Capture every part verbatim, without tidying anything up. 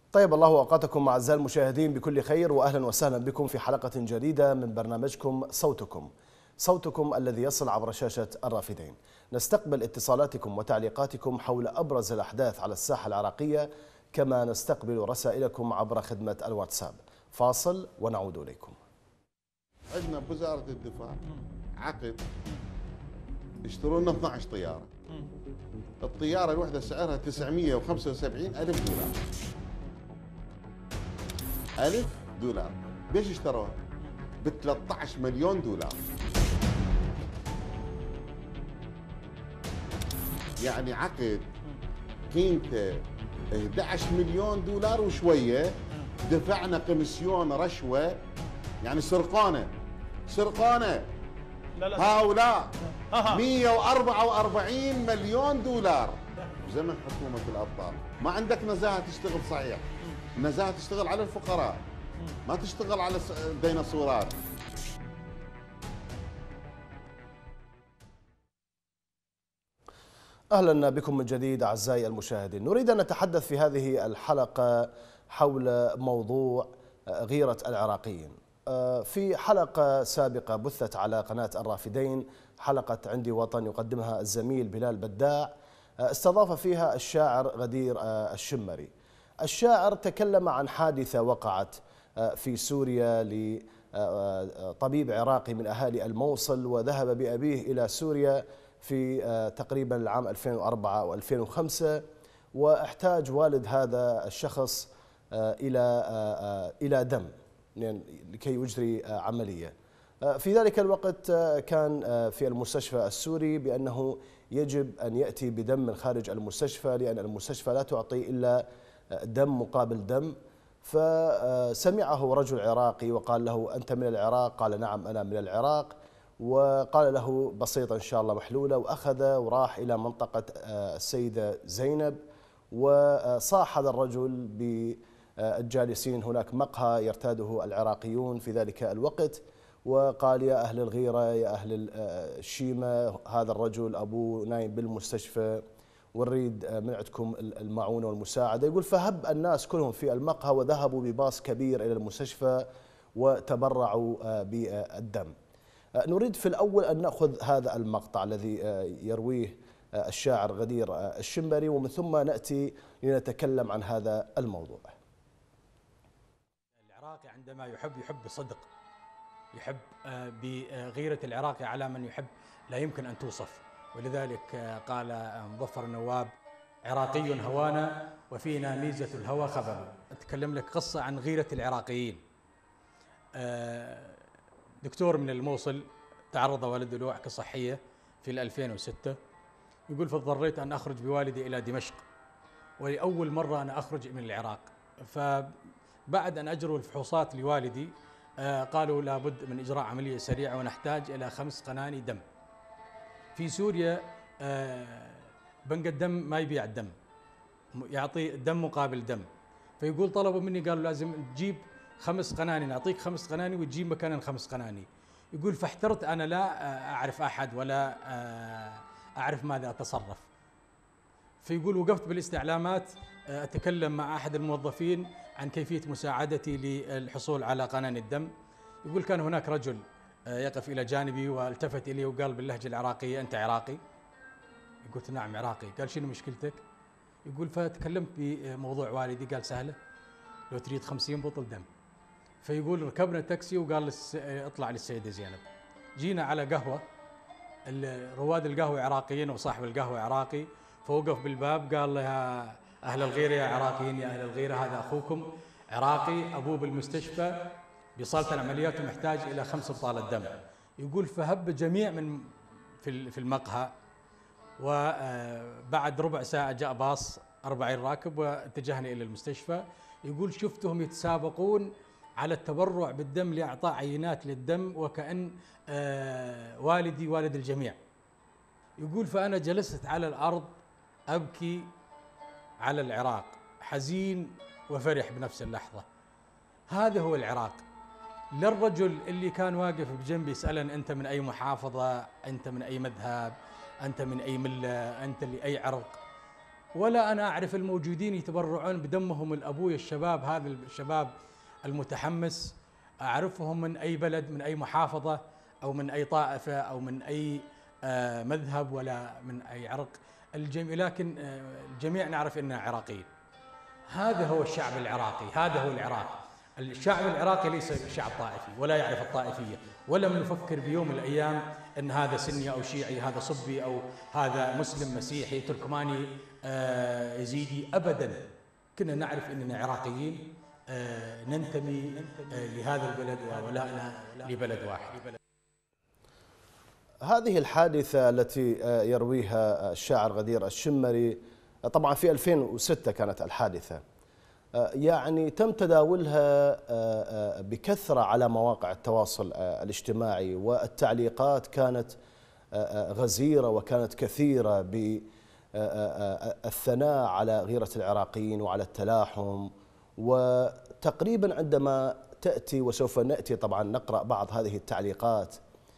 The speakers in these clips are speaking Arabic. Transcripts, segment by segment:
طيب الله أوقاتكم أعزائي المشاهدين بكل خير، وأهلا وسهلا بكم في حلقة جديدة من برنامجكم صوتكم صوتكم الذي يصل عبر شاشة الرافدين. نستقبل اتصالاتكم وتعليقاتكم حول أبرز الأحداث على الساحة العراقية، كما نستقبل رسائلكم عبر خدمة الواتساب. فاصل ونعود إليكم. عندنا بوزارة الدفاع عقد يشترون لنا اثنعش طيارة. الطيارة الواحدة سعرها تسعمئة وخمسة وسبعين ألف دولار. ألف دولار. بيش اشتروها؟ ب ثلاثة عشر مليون دولار. يعني عقد قيمته أحد عشر مليون دولار وشوية، دفعنا كوميسيون رشوة، يعني سرقانة سرقانة هؤلاء مئة وأربعة وأربعين مليون دولار زمن حكومة الأبطال. ما عندك نزاهة تشتغل صحيح، نزاهة تشتغل على الفقراء، ما تشتغل على الديناصورات. أهلا بكم من جديد أعزائي المشاهدين. نريد أن نتحدث في هذه الحلقة حول موضوع غيرة العراقيين. في حلقة سابقة بثت على قناة الرافدين، حلقة عندي وطن يقدمها الزميل بلال بداع، استضاف فيها الشاعر غدير الشمري. الشاعر تكلم عن حادثة وقعت في سوريا لطبيب عراقي من أهالي الموصل، وذهب بأبيه إلى سوريا في تقريبا العام ألفين وأربعة أو ألفين وخمسة، واحتاج والد هذا الشخص إلى إلى دم لكي يجري عملية. في ذلك الوقت كان في المستشفى السوري بأنه يجب أن يأتي بدم من خارج المستشفى، لأن المستشفى لا تعطي إلا دم مقابل دم. فسمعه رجل عراقي وقال له: أنت من العراق؟ قال: نعم أنا من العراق. وقال له: بسيطة إن شاء الله محلولة. وأخذ وراح إلى منطقة السيدة زينب، وصاح هذا الرجل بالجالسين هناك مقهى يرتاده العراقيون في ذلك الوقت، وقال: يا أهل الغيرة، يا أهل الشيمة، هذا الرجل أبوه نايم بالمستشفى ونريد من عندكم المعونة والمساعدة. يقول: فهب الناس كلهم في المقهى وذهبوا بباص كبير إلى المستشفى وتبرعوا بالدم. نريد في الأول أن نأخذ هذا المقطع الذي يرويه الشاعر غدير الشمري، ومن ثم نأتي لنتكلم عن هذا الموضوع. العراقي عندما يحب يحب بصدق، يحب بغيرة العراقي على من يحب لا يمكن أن توصف. ولذلك قال مظفر النواب: عراقي هوانا وفينا ميزة الهوى خبر. أتكلم لك قصة عن غيرة العراقيين. دكتور من الموصل تعرض والده لوعكة صحية في ألفين وستة، يقول: فاضطريت أن أخرج بوالدي إلى دمشق، ولأول مرة أنا أخرج من العراق. فبعد أن أجروا الفحوصات لوالدي قالوا لابد من إجراء عملية سريعة ونحتاج إلى خمس قناني دم. في سوريا بنك الدم ما يبيع الدم، يعطي دم مقابل دم. فيقول: طلبوا مني قالوا لازم تجيب خمس قناني، نعطيك خمس قناني وتجيب مكان الخمس قناني. يقول: فاحترت أنا لا أعرف أحد ولا أعرف ماذا أتصرف. فيقول: وقفت بالاستعلامات أتكلم مع أحد الموظفين عن كيفية مساعدتي للحصول على قناني الدم. يقول: كان هناك رجل يقف إلى جانبي والتفت إلي وقال باللهجة العراقية: أنت عراقي؟ قلت: نعم عراقي. قال: شنو مشكلتك؟ يقول: فتكلمت بموضوع والدي. قال: سهلة، لو تريد خمسين بطل دم. فيقول: ركبنا تاكسي وقال اطلع للسيدة زينب. جينا على قهوة، رواد القهوة عراقيين وصاحب القهوة عراقي، فوقف بالباب قال: يا أهل الغيرة يا عراقيين، يا أهل الغيرة، هذا أخوكم عراقي أبوه بالمستشفى بصالة العمليات ومحتاج إلى خمس بطالة دم. يقول: فهب جميع من في المقهى، وبعد ربع ساعة جاء باص أربعين راكب واتجهنا إلى المستشفى. يقول: شفتهم يتسابقون على التبرع بالدم لإعطاء عينات للدم، وكأن والدي والد الجميع. يقول: فأنا جلست على الأرض أبكي على العراق، حزين وفرح بنفس اللحظة. هذا هو العراق. للرجل اللي كان واقف بجنبي يسألني: أنت من أي محافظة؟ أنت من أي مذهب؟ أنت من أي ملة؟ أنت لأي عرق؟ ولا أنا أعرف الموجودين يتبرعون بدمهم الأبوي الشباب، هذا الشباب المتحمس أعرفهم من أي بلد، من أي محافظة أو من أي طائفة أو من أي مذهب ولا من أي عرق، الجميع لكن الجميع نعرف أننا عراقيين. هذا هو الشعب العراقي، هذا هو العراق. الشعب العراقي ليس شعب طائفي ولا يعرف الطائفية، ولم نفكر بيوم من الأيام أن هذا سني أو شيعي، هذا صبي أو هذا مسلم مسيحي تركماني يزيدي، أبدا. كنا نعرف أننا عراقيين ننتمي لهذا البلد وولائنا لبلد واحد. هذه الحادثة التي يرويها الشاعر غدير الشمري، طبعا في ألفين وستة كانت الحادثة، يعني تم تداولها بكثرة على مواقع التواصل الاجتماعي، والتعليقات كانت غزيرة وكانت كثيرة بالثناء على غيرة العراقيين وعلى التلاحم. وتقريبا عندما تأتي، وسوف نأتي طبعا نقرأ بعض هذه التعليقات،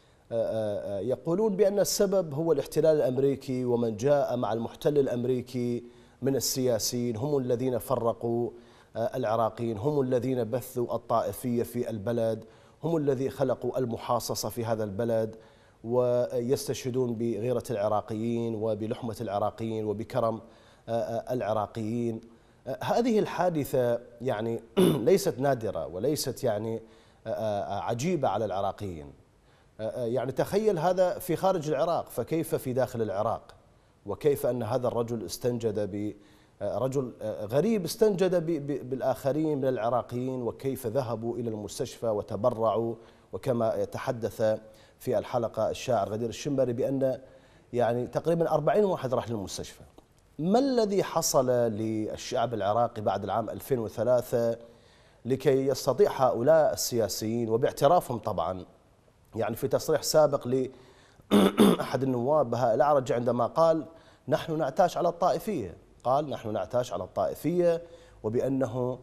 يقولون بأن السبب هو الاحتلال الأمريكي، ومن جاء مع المحتل الأمريكي من السياسيين هم الذين فرقوا العراقيين، هم الذين بثوا الطائفية في البلد، هم الذين خلقوا المحاصصة في هذا البلد، ويستشهدون بغيرة العراقيين وبلحمة العراقيين وبكرم العراقيين. هذه الحادثة يعني ليست نادرة وليست يعني عجيبة على العراقيين. يعني تخيل هذا في خارج العراق، فكيف في داخل العراق؟ وكيف أن هذا الرجل استنجد ب رجل غريب استنجد بالآخرين من العراقيين، وكيف ذهبوا إلى المستشفى وتبرعوا، وكما يتحدث في الحلقة الشاعر غدير الشمري بأن يعني تقريبا أربعين واحد راح للمستشفى. ما الذي حصل للشعب العراقي بعد العام ألفين وثلاثة لكي يستطيع هؤلاء السياسيين، وباعترافهم طبعا، يعني في تصريح سابق لأحد النواب بهاء الأعرج عندما قال نحن نعتاش على الطائفية، قال نحن نعتاش على الطائفية، وبأنه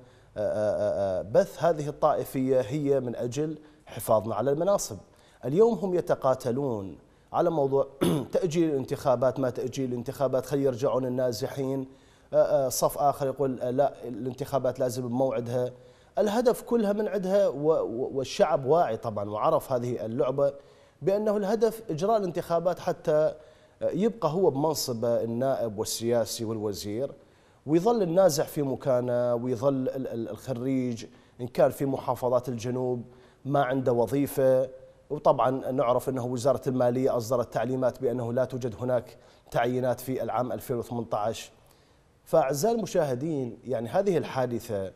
بث هذه الطائفية هي من أجل حفاظنا على المناصب. اليوم هم يتقاتلون على موضوع تأجيل الانتخابات، ما تأجيل الانتخابات، خلي يرجعون النازحين، صف آخر يقول لا الانتخابات لازم بموعدها. الهدف كلها من عندها، والشعب واعي طبعا وعرف هذه اللعبة بأنه الهدف إجراء الانتخابات حتى يبقى هو بمنصب النائب والسياسي والوزير، ويظل النازح في مكانه، ويظل الخريج إن كان في محافظات الجنوب ما عنده وظيفة. وطبعا نعرف أنه وزارة المالية أصدرت تعليمات بأنه لا توجد هناك تعيينات في العام ألفين وثمانية عشر. فأعزائي المشاهدين، يعني هذه الحادثة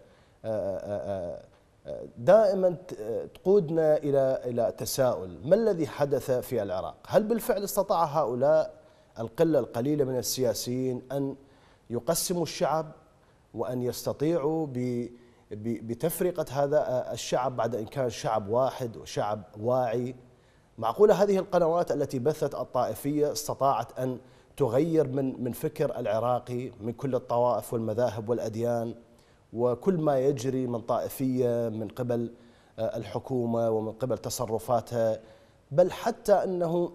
دائما تقودنا إلى إلى تساؤل: ما الذي حدث في العراق؟ هل بالفعل استطاع هؤلاء القلة القليلة من السياسيين أن يقسموا الشعب وأن يستطيعوا بتفرقة هذا الشعب بعد أن كان شعب واحد وشعب واعي؟ معقولة هذه القنوات التي بثت الطائفية استطاعت أن تغير من من فكر العراقي من كل الطوائف والمذاهب والأديان وكل ما يجري من طائفية من قبل الحكومة ومن قبل تصرفاتها؟ بل حتى أنه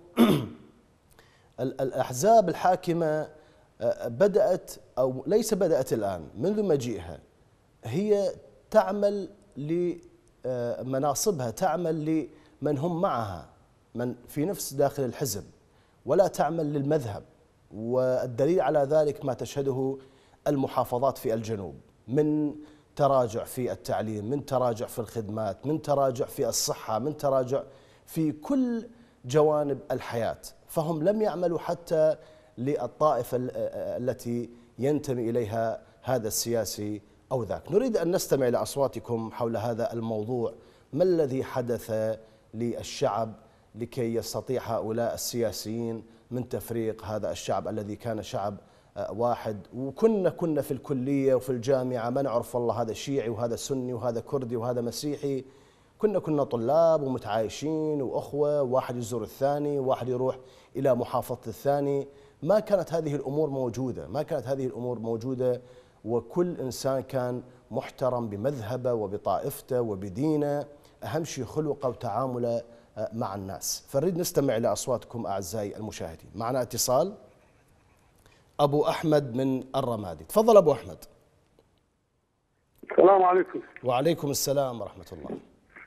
الأحزاب الحاكمة بدأت، أو ليس بدأت الآن، منذ مجيئها هي تعمل لمناصبها، تعمل لمن هم معها، من في نفس داخل الحزب، ولا تعمل للمذهب. والدليل على ذلك ما تشهده المحافظات في الجنوب من تراجع في التعليم، من تراجع في الخدمات، من تراجع في الصحة، من تراجع في كل جوانب الحياة. فهم لم يعملوا حتى للطائفة التي ينتمي إليها هذا السياسي أو ذاك. نريد أن نستمع لأصواتكم حول هذا الموضوع. ما الذي حدث للشعب لكي يستطيع هؤلاء السياسيين من تفريق هذا الشعب الذي كان شعب واحد؟ وكنا كنا في الكلية وفي الجامعة ما نعرف والله هذا شيعي وهذا سني وهذا كردي وهذا مسيحي. كنا كنا طلاب ومتعايشين وأخوة، واحد يزور الثاني، واحد يروح إلى محافظة الثاني. ما كانت هذه الأمور موجودة، ما كانت هذه الأمور موجودة، وكل إنسان كان محترم بمذهبه وبطائفته وبدينه، أهم شيء خلقه وتعامله مع الناس. فنريد نستمع إلى أصواتكم أعزائي المشاهدين. معنا اتصال. أبو أحمد من الرمادي. تفضل أبو أحمد. السلام عليكم. وعليكم السلام ورحمة الله.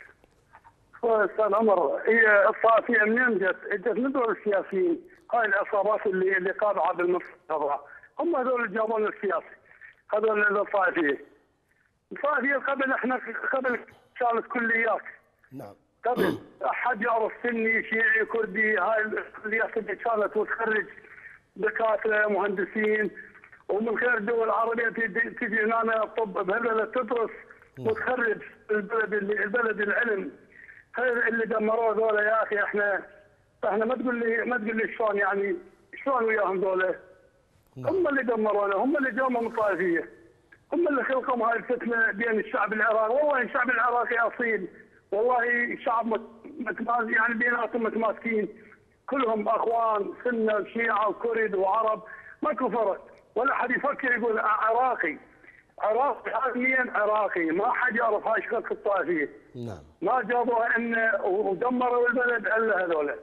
استاذ عمر، هي الطائفيه منين جت؟ جت من دول السياسيين، هاي العصابات اللي اللي قابعه بالمصطفى، هم هذول اللي جابوا لنا السياسي، هذول الطائفيه. الطائفيه قبل احنا قبل كانت كليات. نعم. قبل احد يعرف سني شيعي كردي، هاي الكليات اللي كانت وتخرج دكاتره مهندسين، ومن غير الدول العربيه تجي هنا الطب بهالبلد تدرس وتخرج البلد البلد العلم. هاي اللي دمروه ذولا يا اخي. احنا احنا ما تقول لي ما تقول لي شلون يعني شلون وياهم ذولا. هم اللي دمرونا، هم اللي جابوا من الطائفيه، هم اللي خلقوا هاي الفتنه بين الشعب العراقي. والله الشعب العراقي اصيل، والله شعب متماسك يعني بيناتهم متماسكين، كلهم اخوان سنه وشيعه وكرد وعرب، ماكو فرق. ولا حد يفكر يقول عراقي. عراقي عالميا عراقي، ما حد يعرف هاي شكل الطائفيه. نعم. ما جابوها ان ودمروا البلد الا هذول.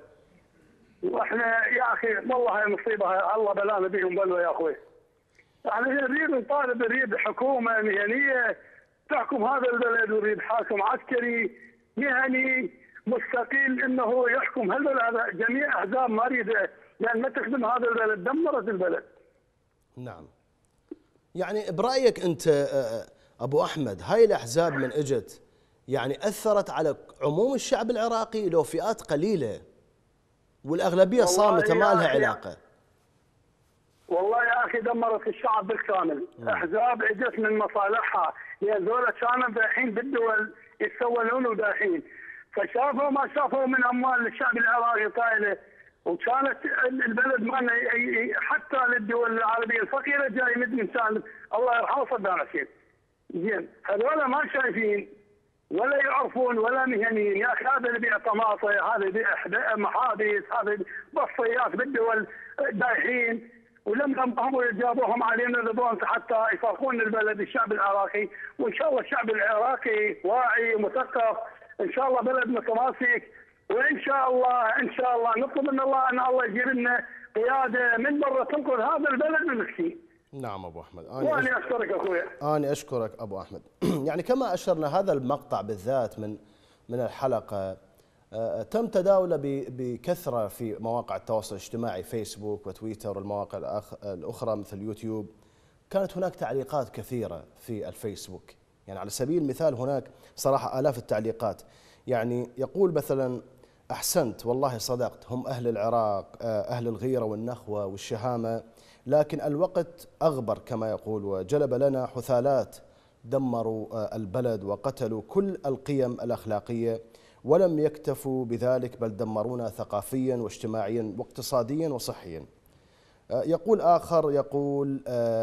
واحنا يا اخي والله هاي مصيبه، الله بلانا بهم بلوى يا اخوي. احنا نريد نطالب، نريد حكومه مهنيه تحكم هذا البلد، ونريد حاكم عسكري مهني مستقيل انه يحكم هالبلد. جميع احزاب ما اريده، لان ما تخدم هذا البلد، دمرت البلد. نعم. يعني برايك انت ابو احمد، هاي الاحزاب من اجت يعني اثرت على عموم الشعب العراقي لو فئات قليله والاغلبيه صامته ما لها علاقه؟ والله يا اخي دمرت الشعب بالكامل. م. احزاب اجت من مصالحها، لان ذولا كانوا داحين بالدول يتسولون وداحين، فشافوا ما شافوا من اموال الشعب العراقي طايله، وكانت البلد مالنا حتى للدول العربيه الفقيره جاي يمد من سالم الله يرحمه صدام حسين. زين هذول ما شايفين ولا يعرفون ولا مهنيين يا اخي. هذا اللي بيع طماطه، هذا يبيع محابس، هذا بصيات بالدول دايحين، ولما هم جابوهم علينا ذبون حتى يفرقون البلد الشعب العراقي. وان شاء الله الشعب العراقي واعي ومثقف، ان شاء الله بلد متماسك، وان شاء الله ان شاء الله نطلب من الله ان الله يجيب لنا قياده من برا تنقذ هذا البلد من المسكين. نعم ابو احمد. انا اشكرك اخوي. انا اشكرك ابو احمد. يعني كما اشرنا هذا المقطع بالذات من من الحلقه تم تداوله بكثره في مواقع التواصل الاجتماعي، فيسبوك وتويتر والمواقع الاخرى مثل يوتيوب. كانت هناك تعليقات كثيره في الفيسبوك، يعني على سبيل المثال هناك صراحه آلاف التعليقات. يعني يقول مثلا: احسنت والله صدقت، هم اهل العراق اهل الغيره والنخوه والشهامه، لكن الوقت اغبر كما يقول، وجلب لنا حثالات دمروا البلد وقتلوا كل القيم الاخلاقيه، ولم يكتفوا بذلك بل دمرونا ثقافيا واجتماعيا واقتصاديا وصحيا. يقول آخر يقول: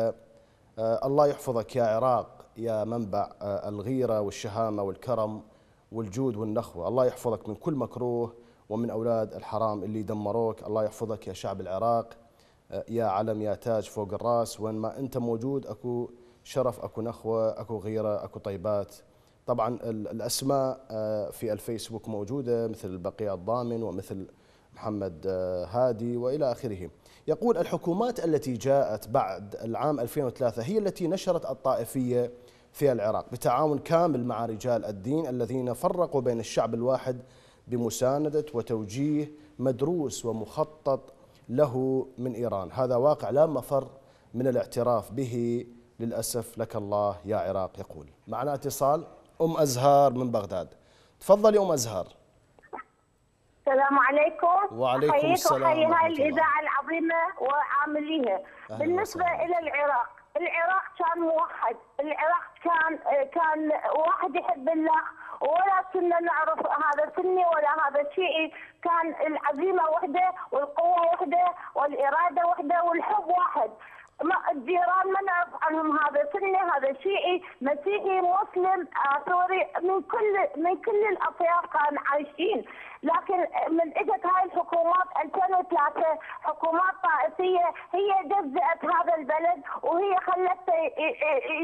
الله يحفظك يا عراق، يا منبع الغيرة والشهامة والكرم والجود والنخوة، الله يحفظك من كل مكروه ومن أولاد الحرام اللي دمروك، الله يحفظك يا شعب العراق، يا علم يا تاج فوق الراس، وين ما أنت موجود أكو شرف، أكو نخوة، أكو غيرة، أكو طيبات. طبعا الأسماء في الفيسبوك موجودة مثل البقيع الضامن ومثل محمد هادي وإلى آخره. يقول: الحكومات التي جاءت بعد العام ألفين وثلاثة هي التي نشرت الطائفية في العراق بتعاون كامل مع رجال الدين الذين فرقوا بين الشعب الواحد بمساندة وتوجيه مدروس ومخطط له من إيران. هذا واقع لا مفر من الاعتراف به للأسف، لك الله يا عراق. يقول. معنا اتصال أم أزهار من بغداد. تفضلي أم أزهار. السلام عليكم. وعليكم السلام. وحيي هاي الإذاعة العظيمة وعامليها. بالنسبة إلى العراق، العراق كان موحد، العراق كان كان واحد يحب الله، ولا كنا نعرف هذا سني ولا هذا شيعي، كان العزيمة وحدة والقوة وحدة والإرادة وحدة والحب واحد. ما الجيران ما نعرف عنهم هذا سني هذا شيعي مسيحي مسلم آه سوري، من كل من كل الاطياف كانوا عايشين. لكن من اجت هاي الحكومات ألفين وثلاثة حكومات طائفيه، هي جزأت هذا البلد وهي خلته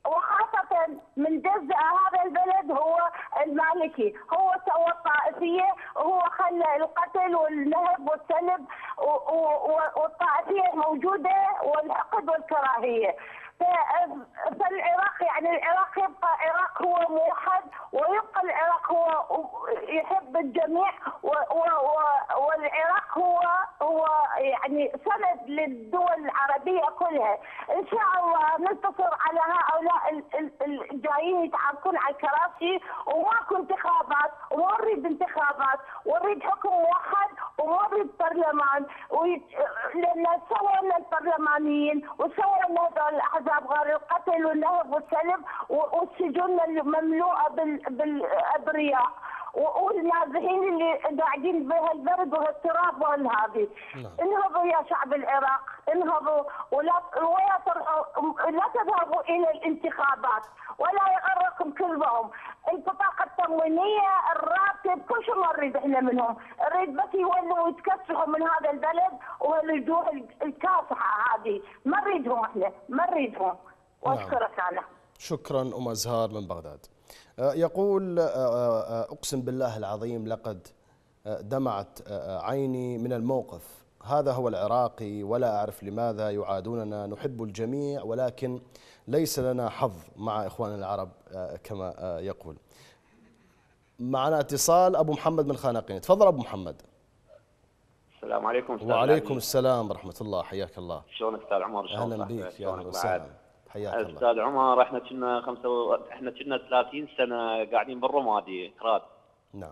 وخاصة من جزء هذا البلد هو المالكي، هو سوى الطائفية وهو خلى القتل والنهب والسلب والطائفية موجودة والحقد والكراهية. فالعراق يعني العراق يبقى عراق هو موحد، ويبقى العراق هو يحب الجميع، والعراق هو هو يعني سند للدول العربية كلها. ان شاء الله ننتصر على هؤلاء الجايين يتعاركون على الكراسي، وماكو انتخابات، وما نريد انتخابات، ونريد حكم موحد، وما نريد برلمان، لان سووا لنا البرلمانيين وسووا لنا هذول الاحزاب غير القتل والنهب والسلب والسجون المملوءه بالابرياء والنازحين اللي قاعدين بهالبرد وهالتراب وهالهذي. انهضوا يا شعب العراق، انهضوا ولا ولا تروحوا، لا تذهبوا الى الانتخابات ولا يغركم كلبهم. البطاقه التموينيه، الراتب، كل شيء ما نريد احنا منهم، نريد بس يولوا ويتكسحوا من هذا البلد وهالوجوه الكاسحه هذه، ما نريدهم احنا، ما نريدهم. واشكرك انا. شكرا ام ازهار من بغداد. يقول اقسم بالله العظيم لقد دمعت عيني من الموقف، هذا هو العراقي ولا اعرف لماذا يعادوننا، نحب الجميع ولكن ليس لنا حظ مع اخواننا العرب كما يقول. معنا اتصال ابو محمد من خانقين، تفضل ابو محمد. السلام عليكم. وعليكم السلام ورحمه الله، حياك الله. شلونك استاذ عمر؟ اهلا بك يا اهلا وسهلا، حياك الله. استاذ عمر، احنا كنا خمسة و... احنا كنا ثلاثين سنه قاعدين بالرمادي كراد. نعم.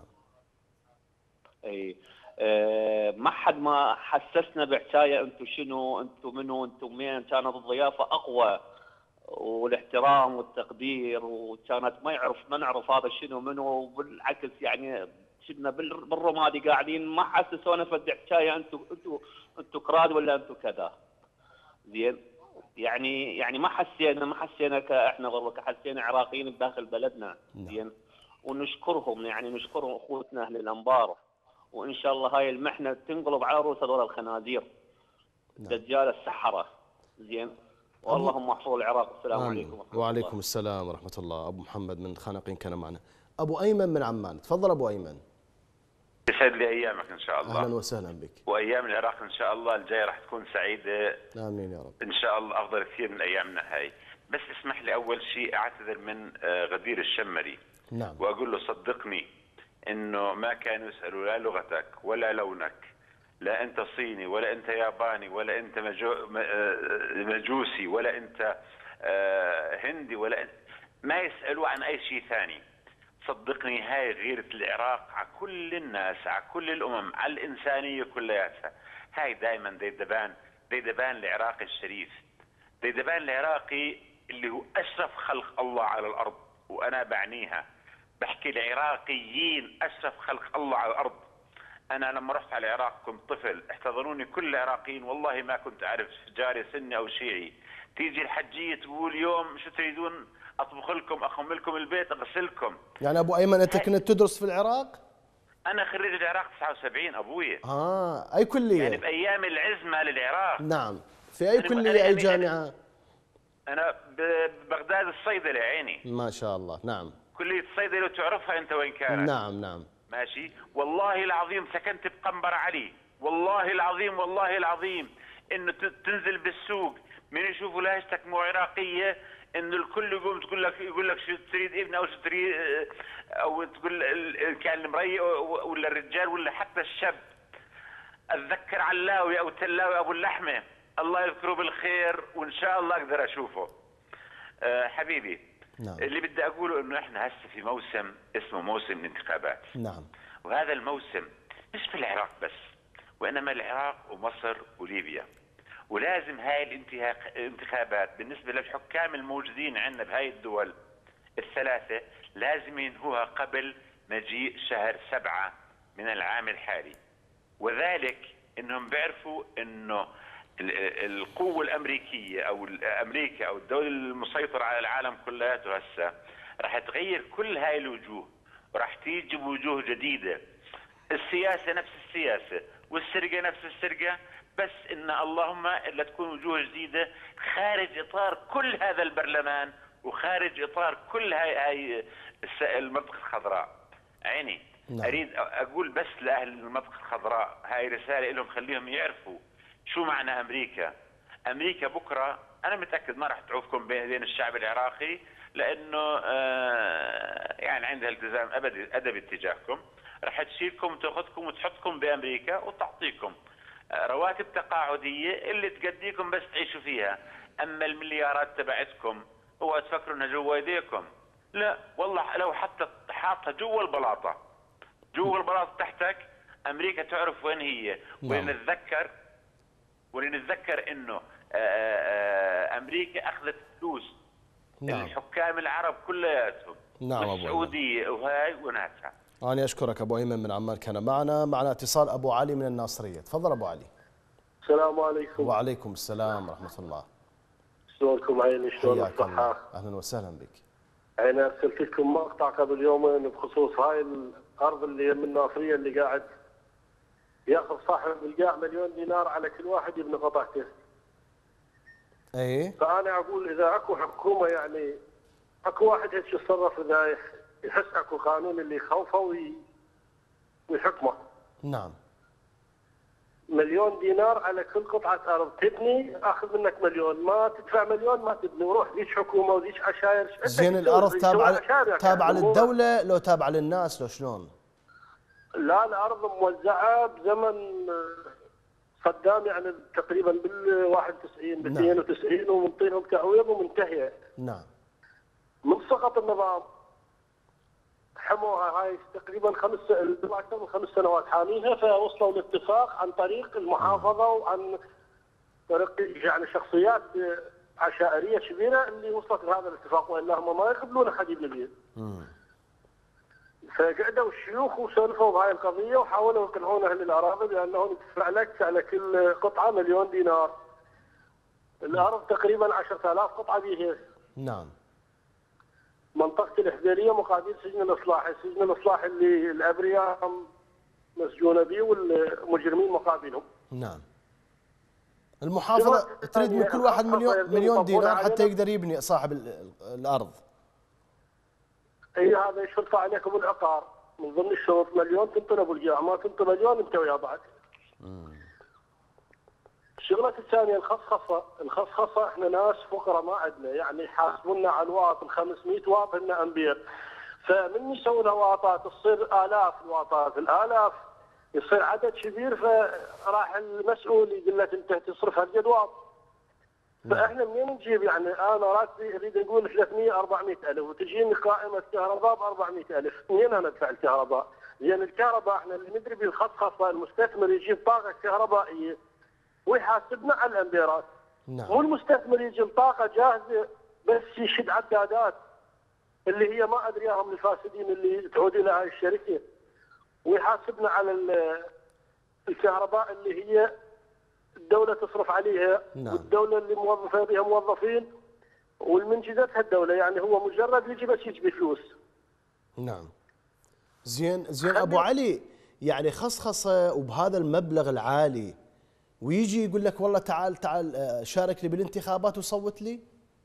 اي اه ما حد ما حسسنا بحكايه انتم شنو، انتم منو، انتم مين. كانت الضيافه اقوى والاحترام والتقدير، وكانت ما يعرف ما نعرف هذا شنو منو، وبالعكس يعني كنا بالرمادي قاعدين ما حسسونا فد حكايه انتم انتم انتم كراد ولا انتم كذا. زين، يعني يعني ما حسينا ما حسينا كاحنا غربة، حسينا عراقيين بداخل بلدنا. زين، ونشكرهم، يعني نشكرهم اخوتنا اهل الانبار، وان شاء الله هاي المحنه تنقلب على رؤوس هذول الخنازير دجال السحره. زين، واللهم احفظ العراق. السلام عليكم ورحمه الله. وعليكم السلام ورحمه الله. ابو محمد من خانقين كان معنا. ابو ايمن من عمان، تفضل ابو ايمن. يسعد لي ايامك ان شاء الله. اهلا وسهلا بك. وايام العراق ان شاء الله الجايه راح تكون سعيده. امين يا رب. ان شاء الله افضل كثير من ايامنا هاي. بس اسمح لي اول شيء اعتذر من غدير الشمري. نعم. واقول له صدقني انه ما كانوا يسالوا لا لغتك ولا لونك، لا انت صيني ولا انت ياباني ولا انت مجوسي ولا انت هندي ولا ما يسالوا عن اي شيء ثاني. صدقني هاي غيرة العراق على كل الناس، على كل الامم، على الانسانيه كلياتها. هاي دائما ديدبان ديدبان العراقي الشريف، ديدبان العراقي اللي هو اشرف خلق الله على الارض، وانا بعنيها بحكي العراقيين اشرف خلق الله على الارض. انا لما رحت على العراق كنت طفل، احتضنوني كل العراقيين، والله ما كنت اعرف جاري سني او شيعي. تيجي الحجيه تقول يوم شو تريدون اطبخ لكم، اخم لكم البيت، اغسلكم. يعني ابو ايمن انت كنت تدرس في العراق؟ انا خريج العراق تسعة وسبعين ابويا. اه اي كليه؟ يعني بايام العزمه للعراق. نعم. في اي كليه اي يعني جامعه؟ انا ببغداد الصيدله يا عيني. ما شاء الله. نعم. كليه الصيدله تعرفها انت وين كانت؟ نعم نعم. ماشي. والله العظيم سكنت بقنبر علي، والله العظيم والله العظيم انه تنزل بالسوق من يشوفوا لهجتك مو عراقيه انه الكل يقوم تقول لك يقول لك شو تريد ابن او شو تريد، او تقول كان المري ولا الرجال ولا حتى الشاب. اتذكر علاوي او تلاوي ابو اللحمه الله يذكره بالخير وان شاء الله اقدر اشوفه. أه حبيبي. نعم. اللي بدي اقوله انه احنا هسه في موسم اسمه موسم الانتخابات. نعم. وهذا الموسم مش في العراق بس، وانما العراق ومصر وليبيا. ولازم هاي الانتخابات بالنسبه للحكام الموجودين عندنا بهاي الدول الثلاثه لازم ينهوها قبل مجيء شهر سبعه من العام الحالي. وذلك انهم بيعرفوا انه القوه الامريكيه او امريكا او الدوله المسيطره على العالم كلياته هسه راح تغير كل هاي الوجوه، وراح تيجي بوجوه جديده. السياسه نفس السياسه والسرقه نفس السرقه، بس ان اللهم الا تكون وجوه جديده خارج اطار كل هذا البرلمان وخارج اطار كل هاي هاي المنطقه الخضراء. عيني نعم. اريد اقول بس لاهل المنطقه الخضراء هاي رساله لهم، خليهم يعرفوا شو معنى امريكا. امريكا بكره انا متاكد ما راح تعوفكم بين الشعب العراقي، لانه آه يعني عندها التزام ابدي ادبي اتجاهكم، راح تشيلكم وتاخذكم وتحطكم بامريكا وتعطيكم آه رواتب تقاعديه اللي تقديكم بس تعيشوا فيها. اما المليارات تبعتكم هو تفكروا انها جوا ايديكم، لا والله لو حتى حاطها جوا البلاطه، جوا البلاطه تحتك امريكا تعرف وين هي. ولنتذكر ولنتذكر انه امريكا اخذت فلوس نعم. الحكام العرب كلياتهم نعم والسعوديه وهاي وناسها. انا اشكرك ابو ايمن من عمان كان معنا. معنا اتصال ابو علي من الناصريه، تفضل ابو علي. السلام عليكم. وعليكم السلام ورحمه الله. شلونكم عيني؟ شلون الصحه؟ اهلا وسهلا بك. انا ارسلت لكم مقطع قبل يومين بخصوص هاي الارض اللي من الناصريه اللي قاعد ياخذ صاحب القاع مليون دينار على كل واحد يبني قطعته. اي فانا اقول اذا اكو حكومه يعني اكو واحد هيك يتصرف، اذا يحس اكو قانون اللي يخوفه ويحكمه. نعم. مليون دينار على كل قطعه ارض تبني، اخذ منك مليون، ما تدفع مليون ما تبني، وروح ليش حكومه وليش عشاير. زين الارض تابعه تابعه للدوله لو تابعه للناس لو شلون؟ لا الارض موزعه بزمن صدام يعني تقريبا بال واحد وتسعين بال اثنين وتسعين ومنطينهم تعويض ومنتهيه. نعم. من سقط النظام حموها هاي تقريبا خمس اكثر من خمس سنوات حاميها، فوصلوا لاتفاق عن طريق المحافظه وعن طريق يعني شخصيات عشائريه كبيره اللي وصلت لهذا الاتفاق، والا هم ما يقبلون احد يبني بيه. فقعدوا الشيوخ وسولفوا بهاي القضيه وحاولوا يقنعون اهل الاراضي بانهم تدفع لك على كل قطعه مليون دينار. الارض تقريبا عشرة آلاف قطعه بيها. نعم. منطقه الحذيريه مقابل سجن الاصلاح، سجن الاصلاح اللي الابرياء مسجونه به والمجرمين مقابلهم. نعم. المحافظه تريد من كل واحد مليون مليون دينار حتى يقدر يبني صاحب الارض. اي هذا يشرط عليكم العقار، من ضمن الشروط مليون تنطي ابو القاع، ما تنطي مليون انت ويا بعض. الشغله الثانيه الخصخصه، الخصخصه احنا ناس فقراء ما عندنا، يعني يحاسبونا على الواط ال خمسمئة واط هن امبير، فمن يسوي لها واطات تصير الاف الواطات، الالاف يصير عدد كبير، فراح المسؤول يقول لك انت تصرف هالقد واط. فاحنا منين نجيب؟ يعني انا راتبي اريد اقول ثلاثمئة أربعمئة ألف وتجيني قائمه كهرباء ب أربعمئة ألف، منين انا ادفع الكهرباء؟ لان الكهرباء احنا اللي ندري بالخصخصه المستثمر يجيب طاقه كهربائيه ويحاسبنا على الامبيرات. نعم. مو المستثمر يجي بطاقه جاهزه بس يشد عدادات اللي هي ما ادري اياهم الفاسدين اللي تعود الى هاي الشركه، ويحاسبنا على الكهرباء اللي هي الدولة تصرف عليها. نعم. والدولة اللي موظفة بها موظفين والمنجزاتها الدولة، يعني هو مجرد يجي بس يجيب فلوس. نعم. زين زين ابو علي، يعني خصخصة وبهذا المبلغ العالي ويجي يقول لك والله تعال تعال شارك لي بالانتخابات وصوت لي؟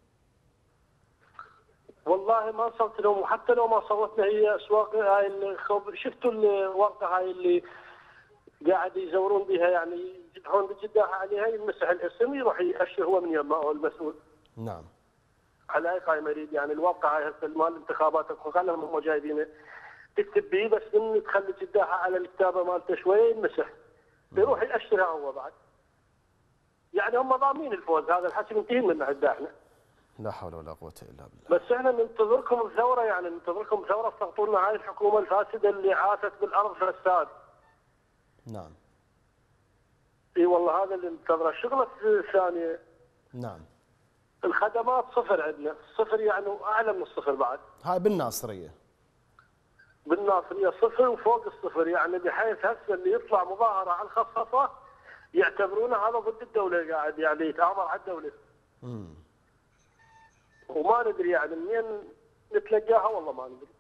والله ما صوت لهم، وحتى لو ما صوتنا هي اسواق هاي الخبر، شفتوا الورقة هاي اللي قاعد يزورون بها يعني يفتحون بالجداحه عليها، يمسح الاسم يروح يأشر هو من يمه هو المسؤول. نعم. على اي قائمه يريد، يعني الواقع هاي هسه مال الانتخابات خلهم هم جايبينه تكتب به، بس من تخلي الجداحه على الكتابه مالته شويه يمسح يروح يأشرها هو بعد. يعني هم ضامنين الفوز، هذا الحكي منتهين منه عندنا احنا. لا حول ولا قوه الا بالله. بس احنا ننتظركم بثوره، يعني ننتظركم بثوره تسقطوا لنا هاي الحكومه الفاسده اللي عاشت بالارض فساد. نعم. اي والله هذا اللي ننتظره. الشغله الثانيه نعم الخدمات صفر عندنا، صفر يعني اعلى من الصفر بعد. هاي بالناصريه. بالناصريه صفر وفوق الصفر، يعني بحيث هسه اللي يطلع مظاهره على الخصخصه يعتبرونه هذا ضد الدوله، قاعد يعني يتآمر على الدوله. امم وما ندري يعني منين نتلقاها، والله ما ندري.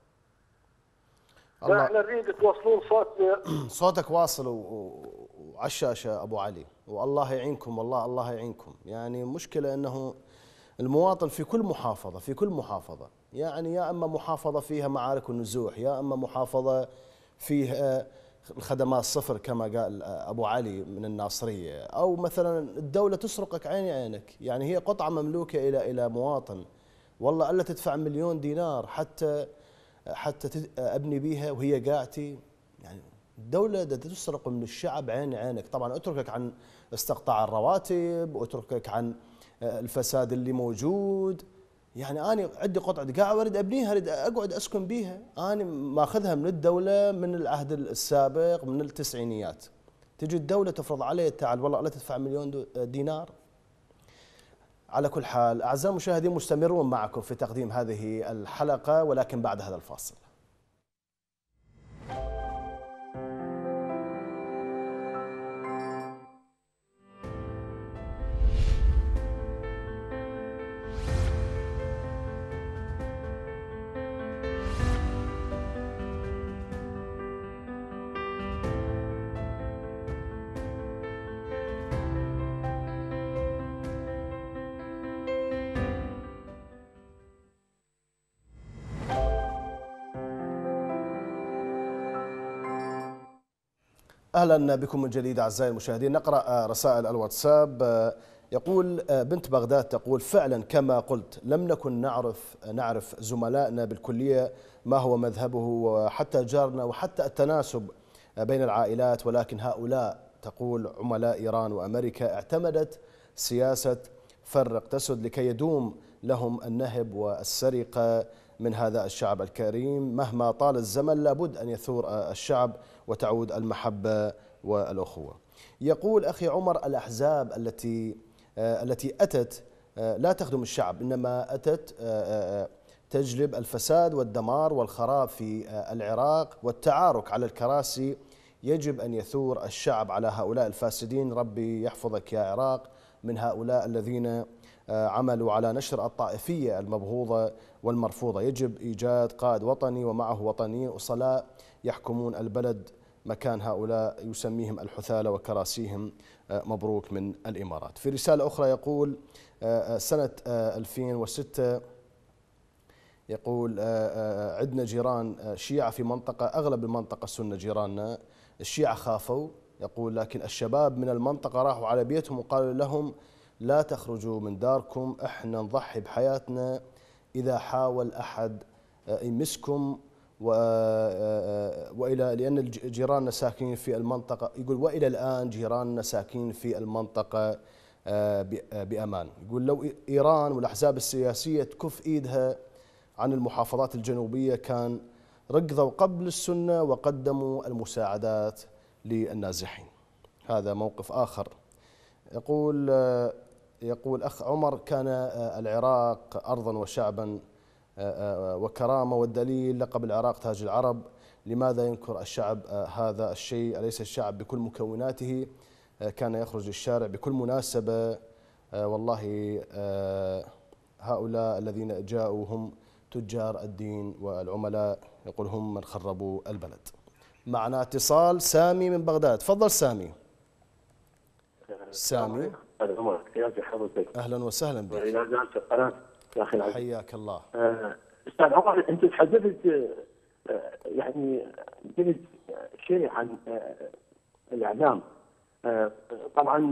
فاحنا نريد توصلون صوتنا. صوتك واصل وعلى الشاشه ابو علي، والله يعينكم والله الله يعينكم. يعني مشكله انه المواطن في كل محافظة في كل محافظة يعني يا أما محافظة فيها معارك ونزوح، يا أما محافظة فيها الخدمات صفر كما قال أبو علي من الناصرية، أو مثلا الدولة تسرقك عيني عينك. يعني هي قطعة مملوكة إلى إلى مواطن، والله ألا تدفع مليون دينار حتى حتى أبني بيها وهي قاعتي. يعني الدولة تسرق من الشعب عيني عينك. طبعا أتركك عن استقطاع الرواتب وأتركك عن الفساد اللي موجود. يعني أنا عندي قطعة قاعة أريد أبنيها، أريد أقعد أسكن بيها، أنا ماخذها من الدولة من العهد السابق من التسعينيات. تجي الدولة تفرض علي تعال والله لا تدفع مليون دينار. على كل حال أعزائي المشاهدين مستمرون معكم في تقديم هذه الحلقة، ولكن بعد هذا الفاصل. أهلا بكم من جديد أعزائي المشاهدين. نقرأ رسائل الواتساب. يقول بنت بغداد تقول فعلا كما قلت لم نكن نعرف نعرف زملائنا بالكلية ما هو مذهبه وحتى جارنا وحتى التناسب بين العائلات، ولكن هؤلاء تقول عملاء إيران وأمريكا اعتمدت سياسة فرق تسد لكي يدوم لهم النهب والسرقة من هذا الشعب الكريم. مهما طال الزمن لابد أن يثور الشعب وتعود المحبة والأخوة. يقول أخي عمر الأحزاب التي التي أتت لا تخدم الشعب، إنما أتت تجلب الفساد والدمار والخراب في العراق والتعارك على الكراسي. يجب أن يثور الشعب على هؤلاء الفاسدين. ربي يحفظك يا عراق من هؤلاء الذين عملوا على نشر الطائفية المبغوضة والمرفوضة. يجب إيجاد قائد وطني ومعه وطنيين أصلاء يحكمون البلد مكان هؤلاء يسميهم الحثالة وكراسيهم. مبروك من الإمارات. في رسالة أخرى يقول سنة ألفين وستة يقول عندنا جيران شيعة في منطقة، أغلب المنطقة سنة جيراننا، الشيعة خافوا يقول، لكن الشباب من المنطقة راحوا على بيتهم وقالوا لهم لا تخرجوا من داركم، احنا نضحي بحياتنا إذا حاول أحد يمسكم. وإلى لأن جيراننا ساكنين في المنطقة، يقول وإلى الآن جيراننا ساكنين في المنطقة بأمان. يقول لو إيران والأحزاب السياسية تكف إيدها عن المحافظات الجنوبية كان ركضوا قبل السنة وقدموا المساعدات للنازحين. هذا موقف آخر. يقول يقول أخ عمر كان العراق أرضا وشعبا وكرامة، والدليل لقب العراق تاج العرب. لماذا ينكر الشعب هذا الشيء؟ أليس الشعب بكل مكوناته كان يخرج للشارع بكل مناسبة؟ والله هؤلاء الذين جاءوا هم تجار الدين والعملاء، يقول هم من خربوا البلد. معنا اتصال سامي من بغداد. تفضل سامي. سامي أهلا وسهلا بك. حياك الله. استاذ عمر، انت تحدثت يعني قلت شيء عن الاعلام. طبعا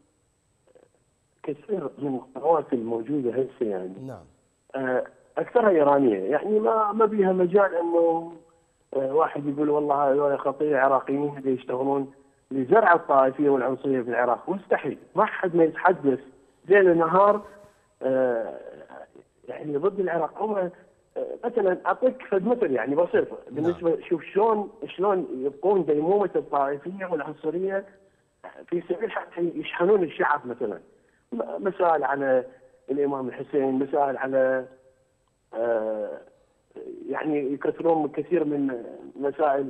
كثير من القنوات الموجوده هسه يعني نعم اكثرها ايرانيه، يعني ما ما بيها مجال انه واحد يقول والله هذول خطيه عراقيين اللي يشتغلون لزرع الطائفيه والعنصريه في العراق. مستحيل، ما حد ما يتحدث ليل نهار يعني ضد العراق. هم مثلا اعطيك فد مثل يعني بسيط بالنسبه، شوف شلون شلون يبقون ديمومه الطائفيه والعنصريه في سبيل حتى يشحنون الشعب. مثلا مسائل على الامام الحسين، مسائل على يعني يكثرون كثير من مسائل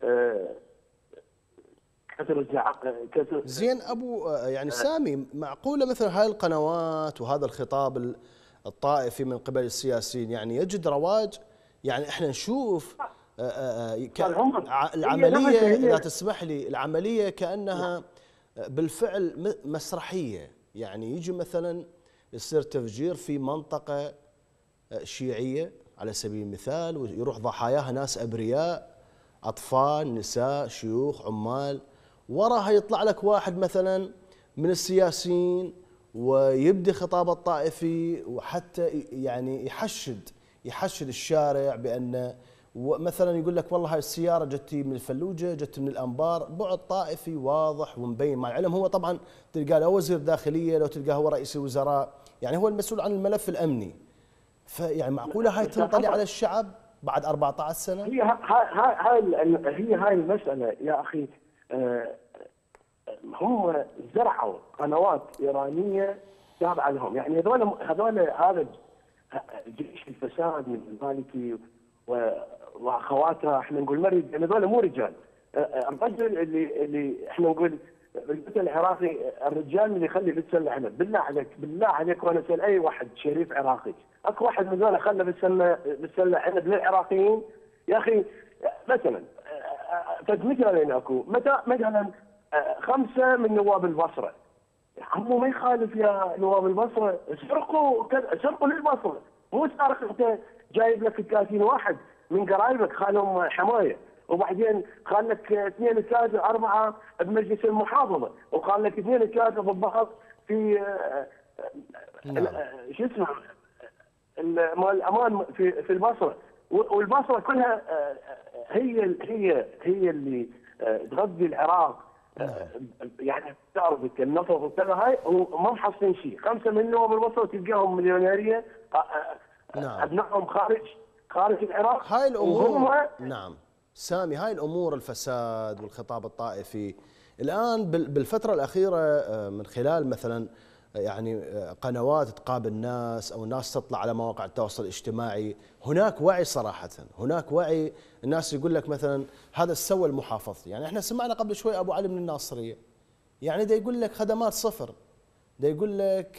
كثر الزعق كثر. زين ابو يعني سامي، معقوله مثلا هاي القنوات وهذا الخطاب الطائفي من قبل السياسيين يعني يجد رواج؟ يعني احنا نشوف العمليه اذا تسمح لي، العمليه كانها بالفعل مسرحيه. يعني يجي مثلا يصير تفجير في منطقة شيعية على سبيل المثال، ويروح ضحاياها ناس أبرياء، أطفال، نساء، شيوخ، عمال. وراها يطلع لك واحد مثلا من السياسيين ويبدي خطابه الطائفي، وحتى يعني يحشد يحشد الشارع بأن مثلا يقول لك والله هاي السيارة جتي من الفلوجة، جت من الأنبار، بعد طائفي واضح ومبين. مع العلم هو طبعا تلقاه لو وزير داخلية، لو تلقاه هو رئيس الوزراء، يعني هو المسؤول عن الملف الأمني. فيعني معقولة هاي تنطلي على الشعب بعد أربعة عشر سنة؟ هي هاي هي هاي المسألة يا أخي. هم زرعوا قنوات إيرانية تابعة لهم، يعني هذول هذول هذا جيش الفساد من المالكي واخواته، احنا نقول مريض، يعني هذول مو رجال. الرجل اللي اللي احنا نقول بالمثل العراقي الرجال اللي يخلي بالسله عنب. بالله عليك بالله عليك، وانا اسال اي واحد شريف عراقي، اكو واحد من ذولا خلى بالسله بالسله عنب للعراقيين؟ يا اخي مثلا فمثلا اكو متى مثلا خمسه من نواب البصره، عمو ما يخالف يا نواب البصره، سرقوا سرقوا للبصره، مو سارق انت جايب لك ثلاثين واحد من قرايبك خالهم حمايه، وبعدين خال لك اثنين ثلاثه اربعه بمجلس المحافظه، وخال لك اثنين ثلاثه ضباط في نعم. شو اسمه مال الامان في في البصره، والبصره كلها هي هي هي اللي تغذي العراق. يعني تعرف النفط وكذا، هاي وما محصلين شيء. خمسه من نواب البصره تلقاهم مليونيريه، نعم. ابنائهم خارج خارج العراق. هاي الامور نعم سامي، هاي الامور الفساد والخطاب الطائفي الان بالفتره الاخيره من خلال مثلا يعني قنوات تقابل الناس او ناس تطلع على مواقع التواصل الاجتماعي، هناك وعي صراحه، هناك وعي. الناس يقول لك مثلا هذا سوى المحافظ، يعني احنا سمعنا قبل شوي ابو علي من الناصريه، يعني ده يقول لك خدمات صفر، ده يقول لك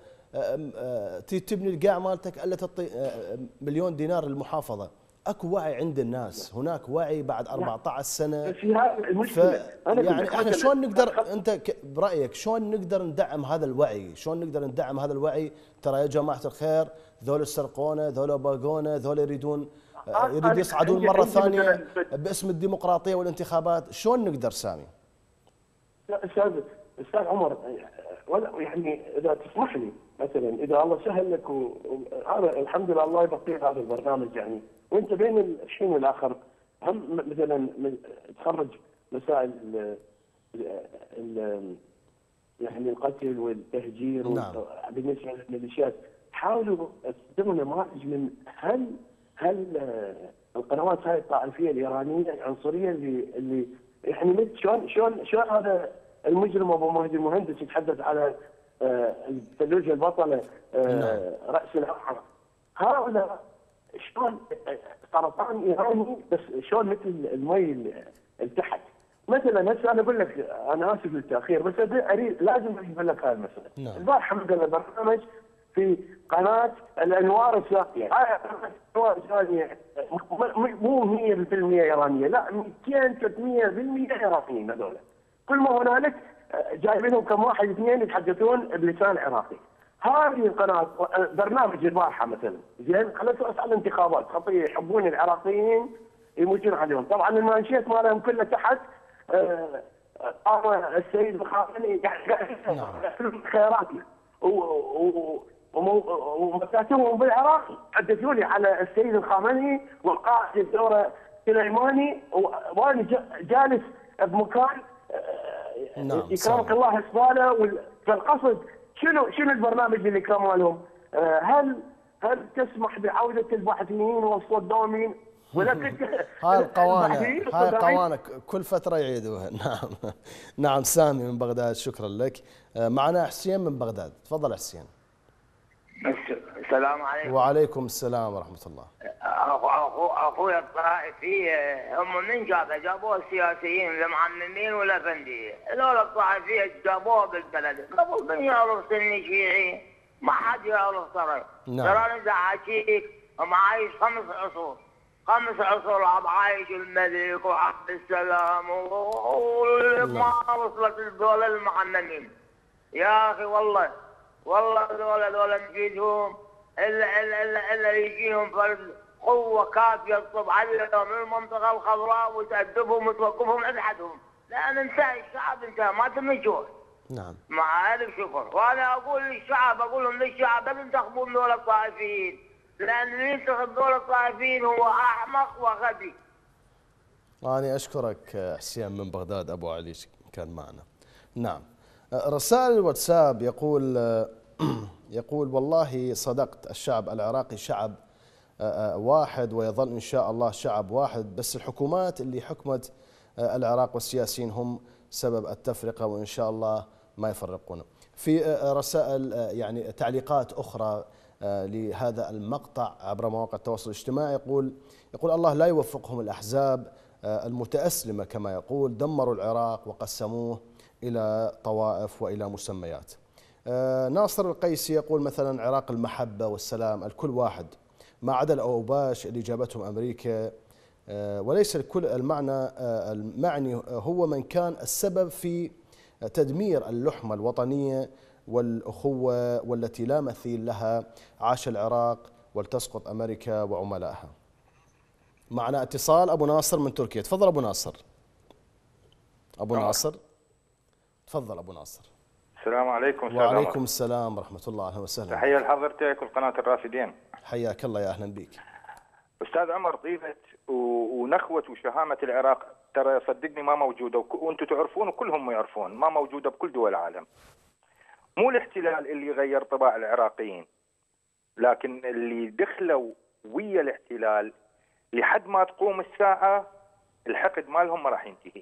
تبني القاع مالتك الا تعطي مليون دينار للمحافظه. اكو وعي عند الناس، هناك وعي بعد أربعة عشر سنه. في هذه المشكله يعني احنا شلون نقدر، انت برايك شلون نقدر ندعم هذا الوعي؟ شلون نقدر ندعم هذا الوعي؟ ترى يا جماعه الخير ذول سرقونا، ذول باقونا، ذول يريدون يريدون يصعدون مره ثانيه باسم الديمقراطيه والانتخابات. شلون نقدر سامي؟ لا استاذ استاذ عمر، يعني اذا تسمح لي مثلا، اذا الله سهل لك وهذا الحمد لله الله يبقيك هذا البرنامج، يعني وانت بين الحين والاخر هم مثلا تخرج مسائل يعني القتل والتهجير. نعم. بالنسبه للميليشيات حاولوا تقدموا نماذج من هل هل القنوات هاي الطائفيه الايرانيه العنصريه اللي اللي يعني شلون شلون شلون هذا المجرم ابو مهدي المهندس يتحدث على الفلوجه البطله راس العراق. هؤلاء شلون سرطان ايراني، بس شلون مثل المي اللي تحت. مثلا هسه انا اقول لك، انا اسف للتاخير بس اريد لازم اقول لك هاي المساله. البارحه عندنا برنامج في قناه الانوار الشاقيه، هاي الانوار الشاقيه مو مية بالمية ايرانيه، لا مئتين ثلاثمية بالمية ايرانيين هذول. كل ما هنالك جايبين لهم كم واحد اثنين يتحدثون بلسان العراقي. هذه القناه برنامج البارحه مثلا زين على اساس على الانتخابات، خطيه يحبون العراقيين يموتون عليهم. طبعا المانشيت مالهم كله تحت قام السيد الخامنئي يحلم خيراتنا ومكاتبهم بالعراق حدثوا لي على السيد الخامنئي والقائد الدوله سليماني، وانا جالس بمكان نعم يكرمك الله اسباله. فالقصد شنو شنو البرنامج اللي كان لهم؟ هل هل تسمح بعوده الباحثين والصدامين؟ ولكن هاي القوانين هاي القوانين كل فتره يعيدوها. نعم نعم سامي من بغداد، شكرا لك. معنا حسين من بغداد، تفضل حسين. السلام عليكم. وعليكم السلام ورحمه الله. اخو اخو اخوي الطائفي هم من جابه؟ جابوه السياسيين المعممين والافنديه، هذول الطائفيه جابوه بالبلد قبل من يعرف سني شيعي، ما حد يعرف ترى. نعم. ترى انا عايشيك معايش خمس عصور، خمس عصور عايش الملك وعبد السلام وما وصلت الدول المعممين. يا اخي والله والله ذولا ذولا نجيدهم الا الا الا, إلا يجيهم فرد قوه كافيه تصب عليهم من المنطقه الخضراء وتأدبهم وتوقفهم عند حدهم، لان انتهى الشعب انتهى ما تمشون. نعم. مع الف شكر، وانا اقول للشعب اقول لهم للشعب لا تنتخبون ذول الطائفيين، لان اللي ينتخب ذول الطائفيين هو احمق وغبي. أنا أشكرك حسين من بغداد أبو علي كان معنا. نعم. رسائل الواتساب يقول يقول والله صدقت، الشعب العراقي شعب واحد ويظل إن شاء الله شعب واحد، بس الحكومات اللي حكمت العراق والسياسيين هم سبب التفرقة، وإن شاء الله ما يفرقون. في رسائل يعني تعليقات أخرى لهذا المقطع عبر مواقع التواصل الاجتماعي، يقول يقول الله لا يوفقهم الأحزاب المتأسلمة كما يقول، دمروا العراق وقسموه إلى طوائف وإلى مسميات. ناصر القيسي يقول مثلا عراق المحبة والسلام، الكل واحد ما عدا الأوباش اللي جابتهم أمريكا، وليس الكل المعنى المعني هو من كان السبب في تدمير اللحمة الوطنية والأخوة والتي لا مثيل لها، عاش العراق ولتسقط أمريكا وعملائها. معنا اتصال أبو ناصر من تركيا، تفضل أبو ناصر. أبو ناصر تفضل أبو ناصر. السلام عليكم. وعليكم السلام ورحمة الله، أهلا وسهلا. تحية لحضرتك والقناة الرافدين. حياك الله، يا أهلا بك. أستاذ عمر، طيبة ونخوة وشهامة العراق ترى صدقني ما موجودة، وأنتم تعرفون وكلهم يعرفون ما موجودة بكل دول العالم. مو الاحتلال اللي غير طباع العراقيين، لكن اللي دخلوا ويا الاحتلال لحد ما تقوم الساعة الحقد مالهم ما راح ينتهي.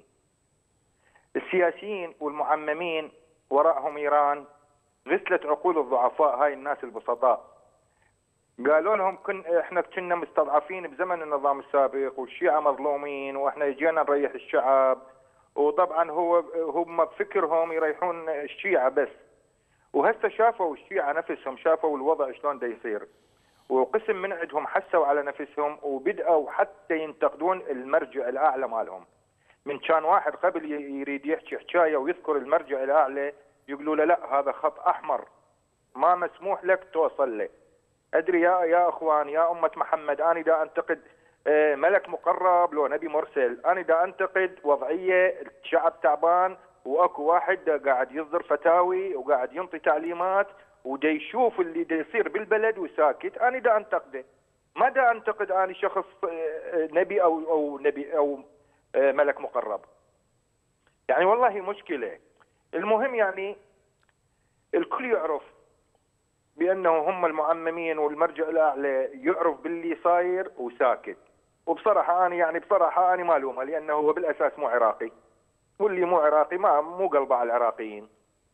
السياسيين والمعممين وراءهم إيران غسلت عقول الضعفاء، هاي الناس البسطاء. قالوا لهم كن احنا كنا مستضعفين بزمن النظام السابق والشيعة مظلومين واحنا جينا نريح الشعب، وطبعا هو هم بفكرهم يريحون الشيعة بس. وهسه شافوا الشيعة نفسهم، شافوا الوضع شلون دا يصير، وقسم من عندهم حسوا على نفسهم وبدأوا حتى ينتقدون المرجع الأعلى مالهم. من كان واحد قبل يريد يحكي حكاية ويذكر المرجع الأعلى يقولوا له لا هذا خط أحمر ما مسموح لك توصل له. أدري يا يا أخوان يا أمة محمد، أنا دا أنتقد ملك مقرب لو نبي مرسل، أنا دا أنتقد وضعية الشعب تعبان وأكو واحد قاعد يصدر فتاوي وقاعد ينطي تعليمات ودا يشوف اللي دا يصير بالبلد وساكت، أنا دا أنتقده. ما دا أنتقد أنا شخص نبي أو أو نبي أو ملك مقرب. يعني والله مشكلة. المهم يعني الكل يعرف بأنه هم المعممين والمرجع الأعلى يعرف باللي صاير وساكت. وبصراحة أنا يعني بصراحة أنا ما ألومه، لأنه هو بالأساس مو عراقي، واللي مو عراقي ما مو قلبه على العراقيين،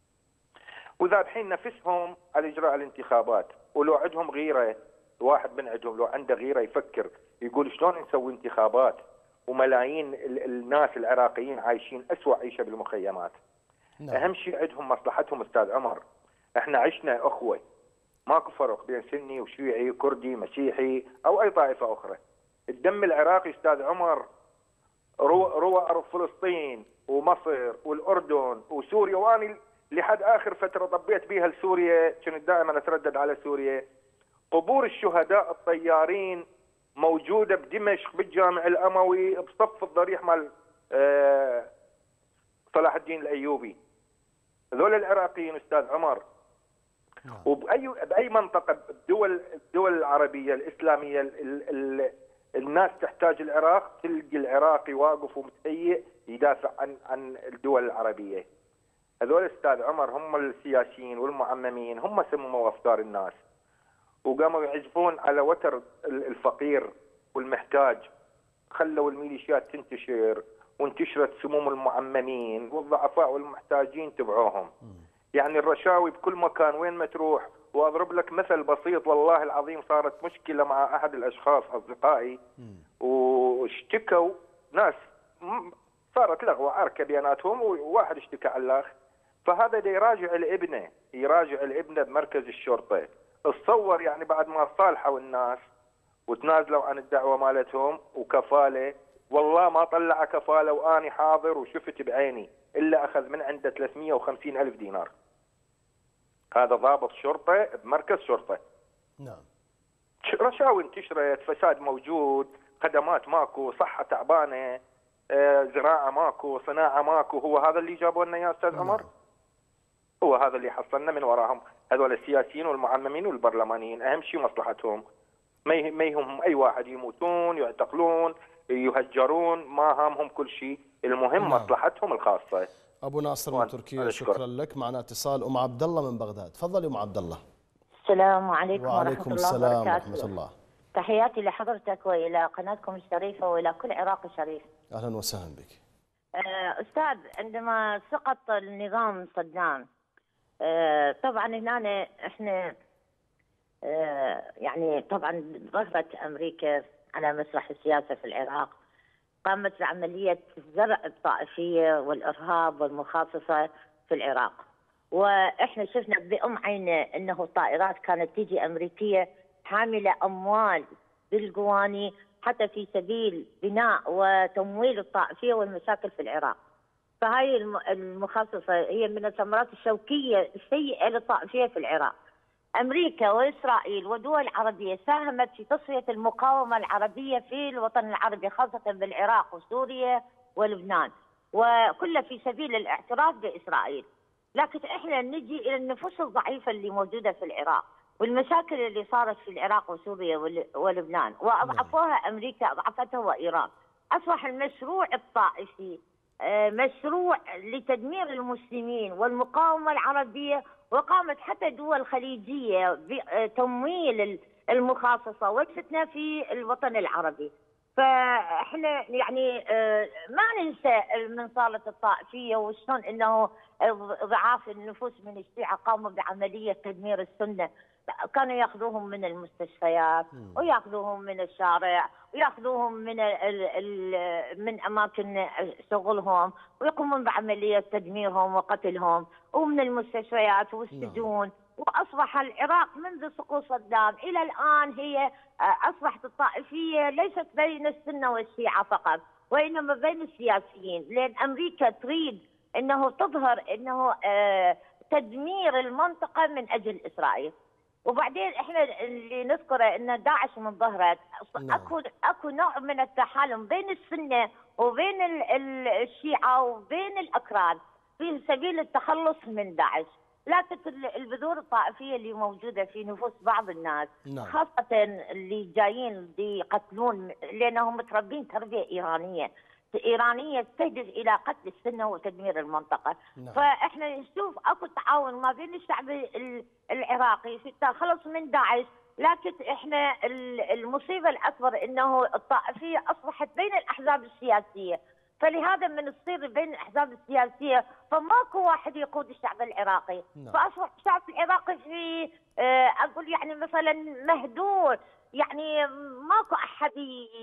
وذابحين نفسهم على إجراء الانتخابات. ولو عندهم غيرة، واحد من عندهم لو عنده غيرة يفكر يقول شلون نسوي انتخابات وملايين الناس العراقيين عايشين أسوأ عيشة بالمخيمات. نعم. أهم شيء عندهم مصلحتهم أستاذ عمر. احنا عشنا أخوة، ماكو فرق بين سني وشيعي كردي مسيحي أو أي طائفة أخرى. الدم العراقي أستاذ عمر روى أرض فلسطين ومصر والأردن وسوريا، وأنا لحد آخر فترة طبيت بيها لسوريا، كنت دائما أتردد على سوريا. قبور الشهداء الطيارين موجودة بدمشق بالجامع الأموي بصف الضريح مال أه صلاح الدين الأيوبي. هذول العراقيين أستاذ عمر. وبأي بأي منطقة بدول الدول العربية الإسلامية ال ال الناس تحتاج العراق، تلقي العراقي واقف ومتهيئ يدافع عن عن الدول العربية. هذول أستاذ عمر هم السياسيين والمعممين، هم سموا أفكار الناس وقاموا يعزفون على وتر الفقير والمحتاج. خلوا الميليشيات تنتشر وانتشرت سموم المعممين والضعفاء والمحتاجين تبعوهم. يعني الرشاوي بكل مكان وين ما تروح. واضرب لك مثل بسيط والله العظيم، صارت مشكله مع احد الاشخاص اصدقائي واشتكوا ناس، صارت لغوه عركه بيناتهم وواحد اشتكى على الاخ، فهذا دا يراجع الابنه يراجع الابنه بمركز الشرطه. اتصور يعني بعد ما صالحوا الناس وتنازلوا عن الدعوه مالتهم وكفاله، والله ما طلع كفاله واني حاضر وشفت بعيني الا اخذ من عنده ثلاثمئة وخمسين ألف دينار. هذا ضابط شرطه بمركز شرطه. نعم. رشاوي انتشرت، فساد موجود، خدمات ماكو، صحه تعبانه، آه، زراعه ماكو، صناعه ماكو. هو هذا اللي جابوا لنا يا استاذ عمر؟ هو هذا اللي حصلنا من وراهم هذول السياسيين والمعممين والبرلمانيين. اهم شيء مصلحتهم، ما ما يهمهم اي واحد، يموتون، يعتقلون، يهجرون، ما هامهم كل شيء، المهم نعم. مصلحتهم الخاصه. ابو ناصر من تركيا، شكرا لك. معنا اتصال ام عبد الله من بغداد، تفضلي ام عبد الله. السلام عليكم وعليكم ورحمه السلام الله وبركاته. ورحمه الله. تحياتي لحضرتك والى قناتكم الشريفه والى كل عراقي شريف. اهلا وسهلا بك. استاذ، عندما سقط النظام صدام طبعا هنا احنا يعني طبعا ظهرت امريكا على مسرح السياسه في العراق، قامت بعمليه زرع الطائفيه والارهاب والمخاصصه في العراق، واحنا شفنا بأم عينه انه طائرات كانت تيجي امريكيه حامله اموال بالجواني حتى في سبيل بناء وتمويل الطائفيه والمشاكل في العراق. فهاي المخصصه هي من الثمرات الشوكيه السيئه للطائفيه في العراق. امريكا واسرائيل ودول عربيه ساهمت في تصفيه المقاومه العربيه في الوطن العربي، خاصه بالعراق وسوريا ولبنان، وكل في سبيل الاعتراف باسرائيل. لكن احنا نجي الى النفوس الضعيفه اللي موجوده في العراق والمشاكل اللي صارت في العراق وسوريا ولبنان، واضعفوها امريكا، اضعفتها وايران. اصبح المشروع الطائفي مشروع لتدمير المسلمين والمقاومه العربيه، وقامت حتى دول خليجيه بتمويل المخاصصه والفتنه في الوطن العربي. فاحنا يعني ما ننسى من صاله الطائفيه وشلون انه ضعاف النفوس من الشيعه قاموا بعمليه تدمير السنه، كانوا ياخذوهم من المستشفيات وياخذوهم من الشارع وياخذوهم من ال ال من اماكن شغلهم ويقومون بعمليه تدميرهم وقتلهم، ومن المستشفيات والسجون. واصبح العراق منذ سقوط صدام الى الان هي اصبحت الطائفيه ليست بين السنه والشيعه فقط، وانما بين السياسيين، لان امريكا تريد انه تظهر انه تدمير المنطقه من اجل اسرائيل. وبعدين احنا اللي نذكره ان داعش من ظهرت اكو اكو نوع من التحالف بين السنه وبين الشيعه وبين الاكراد في سبيل التخلص من داعش. لكن البذور الطائفيه اللي موجوده في نفوس بعض الناس نعم. خاصه اللي جايين يقتلون لانهم متربين تربيه ايرانيه ايرانيه تهدف الى قتل السنه وتدمير المنطقه. نعم. فاحنا نشوف اكو تعاون ما بين الشعب العراقي في التخلص من داعش، لكن احنا المصيبه الاكبر انه الطائفيه اصبحت بين الاحزاب السياسيه، فلهذا من تصير بين الاحزاب السياسيه فماكو واحد يقود الشعب العراقي. نعم. فاصبح الشعب العراقي في اقول يعني مثلا مهدور، يعني ماكو احد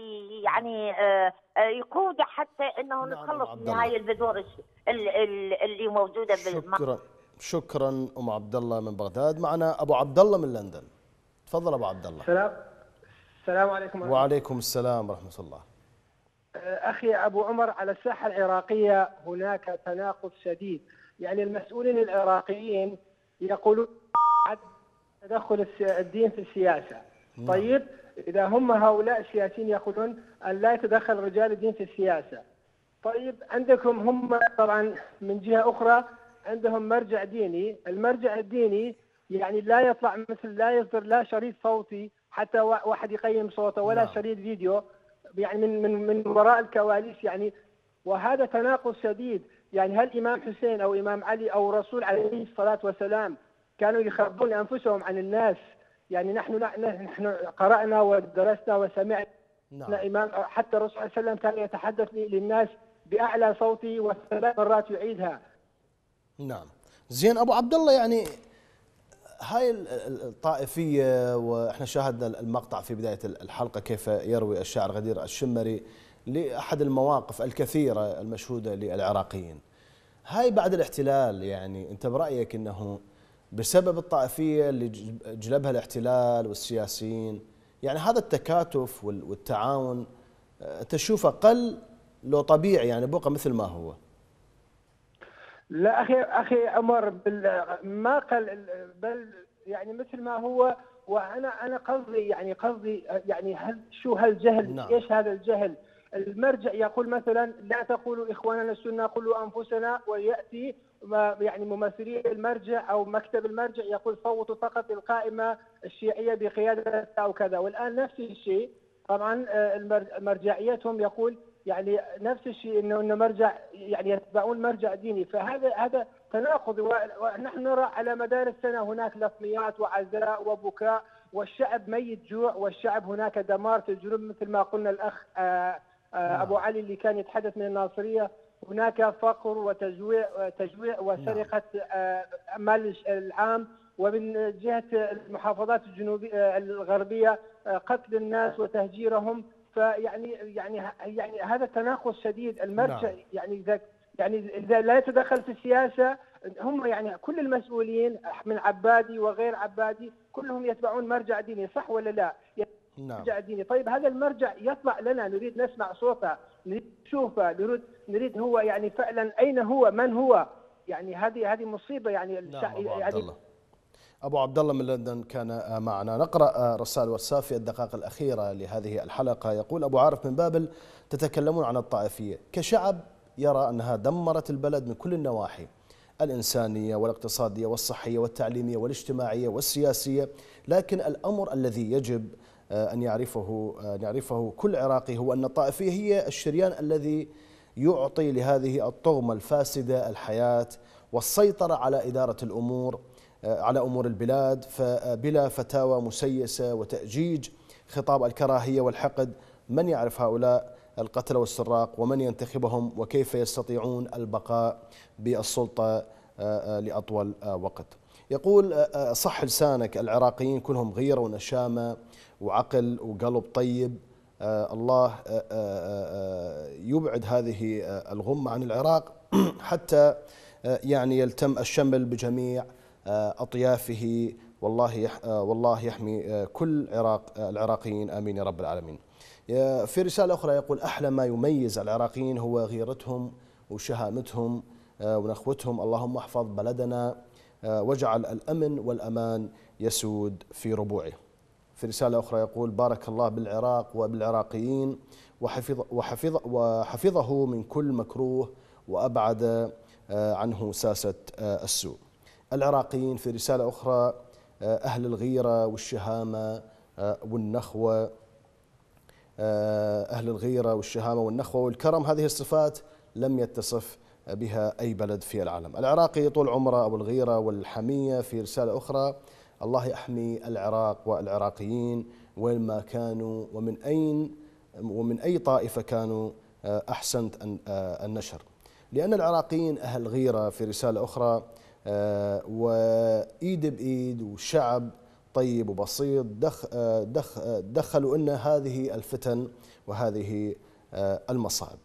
يعني يقود حتى انه نعم نتخلص من هاي البذور اللي موجوده بالمنطقه. شكرا شكرا ام عبد الله من بغداد. معنا ابو عبد الله من لندن، تفضل ابو عبد الله. السلام السلام عليكم ورحمة. وعليكم السلام ورحمه الله. اخي ابو عمر، على الساحه العراقيه هناك تناقض شديد، يعني المسؤولين العراقيين يقولون عدم تدخل الدين في السياسه. نعم. طيب اذا هم هؤلاء السياسيين يقولون ان لا يتدخل رجال الدين في السياسه، طيب عندكم هم طبعا من جهه اخرى عندهم مرجع ديني، المرجع الديني يعني لا يطلع مثل لا يصدر لا شريط صوتي حتى واحد يقيم صوته ولا نعم. شريط فيديو، يعني من من من وراء الكواليس يعني، وهذا تناقض شديد. يعني هل امام حسين او امام علي او الرسول عليه الصلاه والسلام كانوا يخبون انفسهم عن الناس؟ يعني نحن نحن قرانا ودرسنا وسمعنا. نعم. امام حتى الرسول صلى الله عليه وسلم كان يتحدث للناس باعلى صوته وثلاث مرات يعيدها. نعم. زين ابو عبد الله، يعني هاي الطائفيه، واحنا شاهدنا المقطع في بدايه الحلقه كيف يروي الشاعر غدير الشمري لاحد المواقف الكثيره المشهوده للعراقيين. هاي بعد الاحتلال، يعني انت برايك انه بسبب الطائفيه اللي جلبها الاحتلال والسياسيين، يعني هذا التكاتف والتعاون تشوفه قل لو طبيعي يعني بقى مثل ما هو؟ لا اخي اخي عمر ما قال، بل يعني مثل ما هو. وانا انا قصدي يعني قصدي يعني هل شو هالجهل؟ نعم. ايش هذا الجهل؟ المرجع يقول مثلا لا تقولوا اخواننا السنه قولوا انفسنا، وياتي يعني ممثلي المرجع او مكتب المرجع يقول صوتوا فقط القائمه الشيعيه بقياده او كذا. والان نفس الشيء طبعا مرجعيتهم يقول يعني نفس الشيء، انه انه مرجع يعني يتبعون مرجع ديني. فهذا هذا تناقض. ونحن نرى على مدار السنه هناك لطميات وعزاء وبكاء، والشعب ميت جوع، والشعب هناك دمار في الجنوب مثل ما قلنا الاخ ابو علي اللي كان يتحدث من الناصريه. هناك فقر وتجويع تجويع وسرقه مال العام، ومن جهه المحافظات الجنوبيه الغربيه قتل الناس وتهجيرهم. فيعني يعني يعني هذا تناقض شديد. المرجع نعم. يعني اذا يعني اذا لا يتدخل في السياسه، هم يعني كل المسؤولين من عبادي وغير عبادي كلهم يتبعون مرجع ديني، صح ولا لا؟ نعم. مرجع ديني. طيب هذا المرجع يطلع لنا، نريد نسمع صوته، نريد نشوفه، نريد نريد هو يعني فعلا اين هو، من هو؟ يعني هذه هذه مصيبه يعني. نعم أبو عبد الله. أبو عبد الله من لندن كان معنا. نقرأ رسائل واتساب في الدقائق الأخيرة لهذه الحلقة. يقول أبو عارف من بابل: تتكلمون عن الطائفية كشعب يرى أنها دمرت البلد من كل النواحي الإنسانية والاقتصادية والصحية والتعليمية والاجتماعية والسياسية، لكن الأمر الذي يجب أن يعرفه أن يعرفه كل عراقي هو أن الطائفية هي الشريان الذي يعطي لهذه الطغمة الفاسدة الحياة والسيطرة على إدارة الأمور على أمور البلاد، فبلا فتاوى مسيسة وتأجيج خطاب الكراهية والحقد. من يعرف هؤلاء القتلة والسراق ومن ينتخبهم وكيف يستطيعون البقاء بالسلطة لأطول وقت؟ يقول: صح لسانك، العراقيين كلهم غيرة ونشامة وعقل وقلب طيب. الله يبعد هذه الغمة عن العراق حتى يعني يلتم الشمل بجميع أطيافه. والله والله يحمي كل عراق العراقيين، آمين يا رب العالمين. في رسالة أخرى يقول: أحلى ما يميز العراقيين هو غيرتهم وشهامتهم ونخوتهم. اللهم احفظ بلدنا واجعل الأمن والأمان يسود في ربوعه. في رسالة أخرى يقول: بارك الله بالعراق وبالعراقيين وحفظ وحفظ وحفظه من كل مكروه وأبعد عنه ساسة السوء. العراقيين في رسالة أخرى: أهل الغيرة والشهامة والنخوة، أهل الغيرة والشهامة والنخوة والكرم، هذه الصفات لم يتصف بها أي بلد في العالم. العراقي طول عمره أبو الغيرة والحمية. في رسالة أخرى: الله يحمي العراق والعراقيين وين ما كانوا ومن أين ومن أي طائفة كانوا. أحسنت النشر. لأن العراقيين أهل غيرة. في رسالة أخرى: وإيد بإيد وشعب طيب وبسيط دخ دخ دخلوا لنا هذه الفتن وهذه المصائب.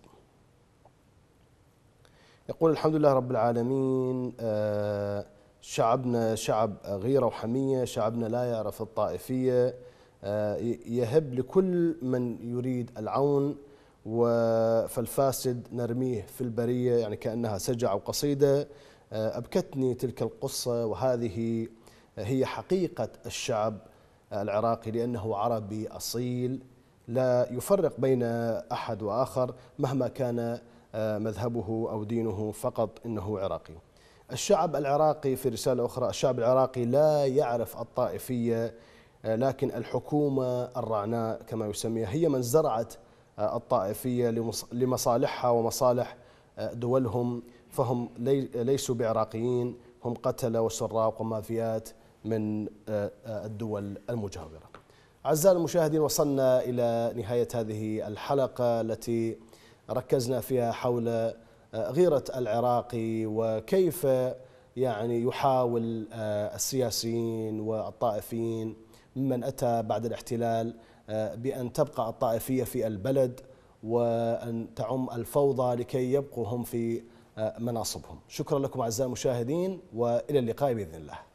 يقول: الحمد لله رب العالمين، شعبنا شعب غيرة وحمية، شعبنا لا يعرف الطائفية، يهب لكل من يريد العون، فالفاسد نرميه في البرية، يعني كأنها سجع وقصيدة. أبكتني تلك القصة، وهذه هي حقيقة الشعب العراقي، لأنه عربي أصيل لا يفرق بين أحد وآخر مهما كان مذهبه أو دينه، فقط إنه عراقي. الشعب العراقي في رسالة أخرى: الشعب العراقي لا يعرف الطائفية، لكن الحكومة الرعناء كما يسميها هي من زرعت الطائفية لمصالحها ومصالح دولهم، فهم ليسوا بعراقيين، هم قتلة وسراق ومافيات من الدول المجاورة. أعزائي المشاهدين، وصلنا إلى نهاية هذه الحلقة التي ركزنا فيها حول غيرة العراقي وكيف يعني يحاول السياسيين والطائفيين ممن أتى بعد الاحتلال بأن تبقى الطائفية في البلد وأن تعم الفوضى لكي يبقوا هم في مناصبهم. شكرا لكم أعزائي المشاهدين، وإلى اللقاء بإذن الله.